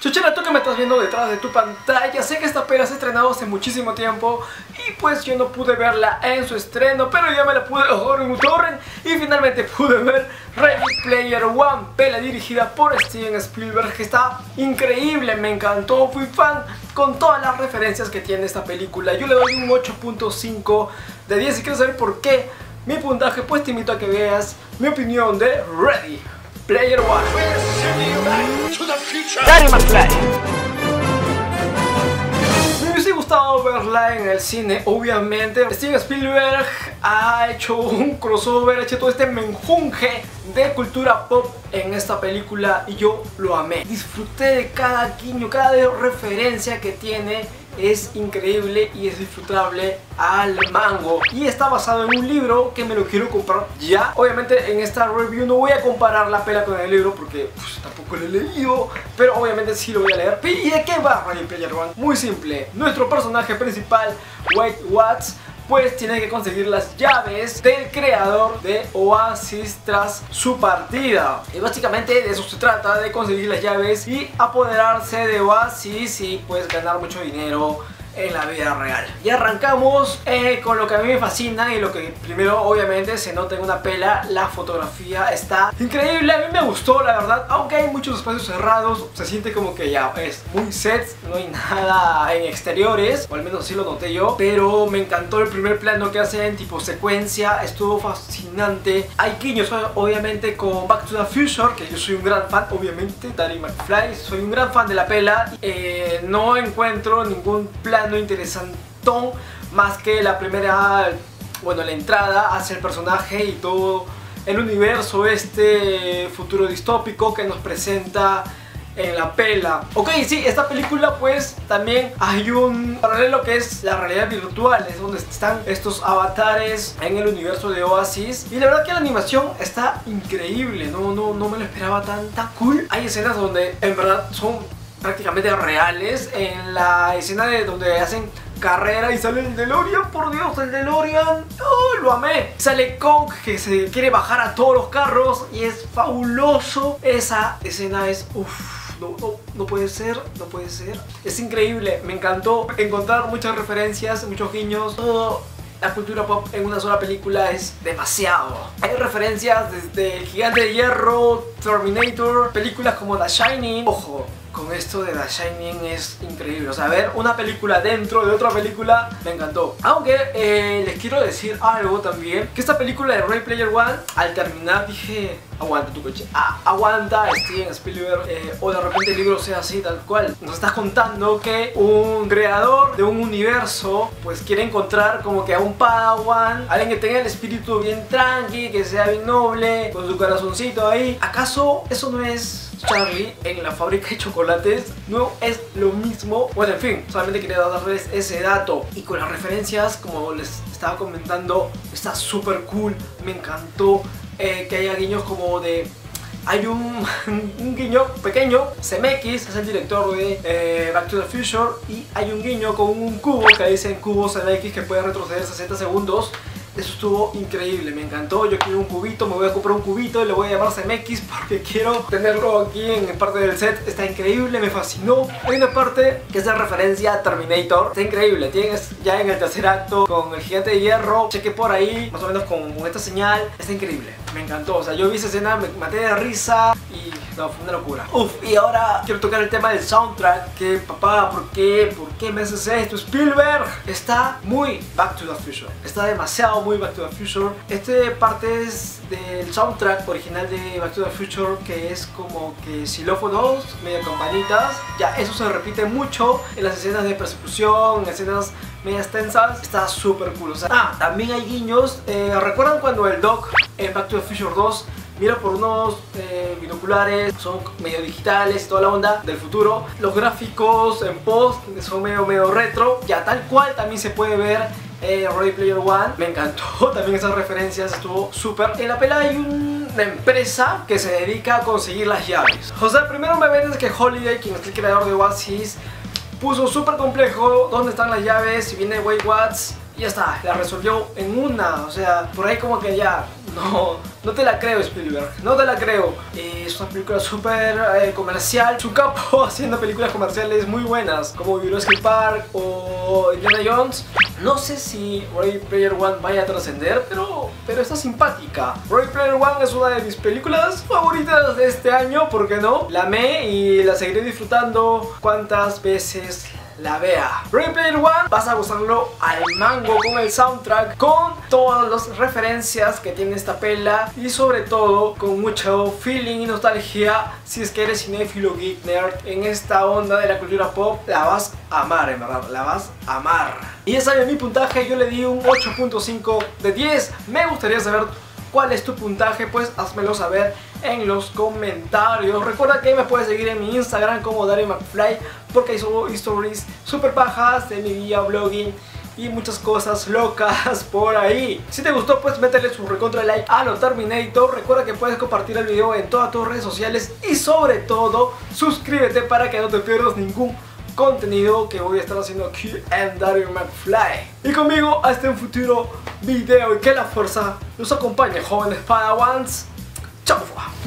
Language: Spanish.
Chuchera, tú que me estás viendo detrás de tu pantalla, sé que esta peli se ha estrenado hace muchísimo tiempo y pues yo no pude verla en su estreno, pero ya me la pude bajar en un torrent y finalmente pude ver Ready Player One, peli dirigida por Steven Spielberg, que está increíble, me encantó, fui fan con todas las referencias que tiene esta película. Yo le doy un 8.5 de 10 y quieres saber por qué mi puntaje, pues te invito a que veas mi opinión de Ready Player One. Daddy McFly. Me hubiese gustado verla en el cine, obviamente. Steven Spielberg ha hecho un crossover, ha hecho todo este menjunje de cultura pop en esta película y yo lo amé. Disfruté de cada guiño, cada referencia que tiene. Es increíble y es disfrutable al mango. Y está basado en un libro que me lo quiero comprar ya. Obviamente en esta review no voy a comparar la pela con el libro porque pues, tampoco lo he leído, pero obviamente sí lo voy a leer. ¿Y de qué va Ready Player One? Muy simple. Nuestro personaje principal, Wade Watts, pues tiene que conseguir las llaves del creador de Oasis tras su partida. Y básicamente de eso se trata, de conseguir las llaves y apoderarse de Oasis y pues ganar mucho dinero en la vida real. Y arrancamos con lo que a mí me fascina y lo que primero obviamente se nota en una pela: la fotografía está increíble. A mí me gustó, la verdad, aunque hay muchos espacios cerrados, se siente como que ya es muy set, no hay nada en exteriores, o al menos así lo noté yo, pero me encantó el primer plano que hacen tipo secuencia, estuvo fascinante. Hay guiños obviamente con Back to the Future, que yo soy un gran fan, obviamente, Daddy McFly, soy un gran fan de la pela. No encuentro ningún plano interesantón más que la primera, bueno, la entrada hacia el personaje y todo el universo, este futuro distópico que nos presenta en la pela. Ok, sí, esta película pues también hay un paralelo que es la realidad virtual, es donde están estos avatares en el universo de Oasis. Y la verdad que la animación está increíble, no me lo esperaba tan cool. Hay escenas donde en verdad son prácticamente reales. En la escena de donde hacen carrera y sale el DeLorean, por Dios, el DeLorean, ¡oh, lo amé! Sale Kong que se quiere bajar a todos los carros y es fabuloso. Esa escena es no puede ser, no puede ser. Es increíble, me encantó encontrar muchas referencias, muchos guiños, todo. La cultura pop en una sola película es demasiado. Hay referencias desde El Gigante de Hierro, Terminator, películas como The Shining. Ojo, con esto de The Shining es increíble. O sea, ver una película dentro de otra película me encantó. Aunque les quiero decir algo también, que esta película de Ready Player One, al terminar dije: aguanta tu coche, aguanta Steven Spielberg, o de repente el libro sea así tal cual. Nos estás contando que un creador de un universo pues quiere encontrar como que a un Padawan, alguien que tenga el espíritu bien tranqui, que sea bien noble, con su corazoncito ahí. ¿Acaso eso no es Charlie en la fábrica de chocolates? No es lo mismo. Bueno, en fin, solamente quería darles ese dato. Y con las referencias, como les estaba comentando, está súper cool, me encantó. Que haya guiños como de... Hay un guiño pequeño, CMX es el director de Back to the Future, y hay un guiño con un cubo que dice en cubo CMX que puede retroceder 60 segundos. Eso estuvo increíble, me encantó. Yo quiero un cubito, me voy a comprar un cubito y le voy a llamar CMX porque quiero tenerlo aquí en parte del set. Está increíble, me fascinó. Hay una parte que es de referencia a Terminator. Está increíble, tienes ya en el tercer acto con el Gigante de Hierro. Chequé por ahí, más o menos con esta señal. Está increíble, me encantó. O sea, yo vi esa escena, me maté de risa y no, fue una locura. Y ahora quiero tocar el tema del soundtrack. Que papá, ¿por qué me haces esto, Spielberg? Está muy Back to the Future, está demasiado muy Back to the Future. Este parte es del soundtrack original de Back to the Future, que es como que xilófonos, medio campanitas. Ya eso se repite mucho en las escenas de persecución, en escenas medias tensas. Está súper cool. O sea, también hay guiños. ¿Recuerdan cuando el Doc en Back to the Future 2 mira por unos binoculares, son medio digitales y toda la onda del futuro? Los gráficos en post son medio retro. Ya tal cual también se puede ver Ready Player One. Me encantó también esas referencias, estuvo súper. En la pela hay una empresa que se dedica a conseguir las llaves. O sea, primero me vendes que Holiday, quien es el creador de Oasis, puso súper complejo dónde están las llaves. Si viene Wade Watts y ya está, la resolvió en una. O sea, por ahí como que ya, no te la creo, Spielberg, no te la creo. Es una película súper comercial. Su capo haciendo películas comerciales muy buenas, como Jurassic Park o Indiana Jones. No sé si Ready Player One vaya a trascender, pero está simpática. Ready Player One es una de mis películas favoritas de este año, ¿por qué no? La amé y la seguiré disfrutando cuantas veces la vea. Ready Player One, vas a gozarlo al mango con el soundtrack, con todas las referencias que tiene esta pela y sobre todo con mucho feeling y nostalgia. Si es que eres cinéfilo geek nerd en esta onda de la cultura pop, la vas a amar, en verdad, la vas a amar. Y ya saben mi puntaje, yo le di un 8.5 de 10. Me gustaría saber cuál es tu puntaje, pues házmelo saber en los comentarios. Recuerda que me puedes seguir en mi Instagram como Dario McFly, porque ahí subo stories super bajas de mi vida, blogging y muchas cosas locas por ahí. Si te gustó, pues métele su recontra like a lo Terminator. Recuerda que puedes compartir el video en todas tus redes sociales y sobre todo suscríbete para que no te pierdas ningún contenido que voy a estar haciendo aquí en Dario McFly. Y conmigo hasta un futuro video y que la fuerza los acompañe, jóvenes Padawans. Chau.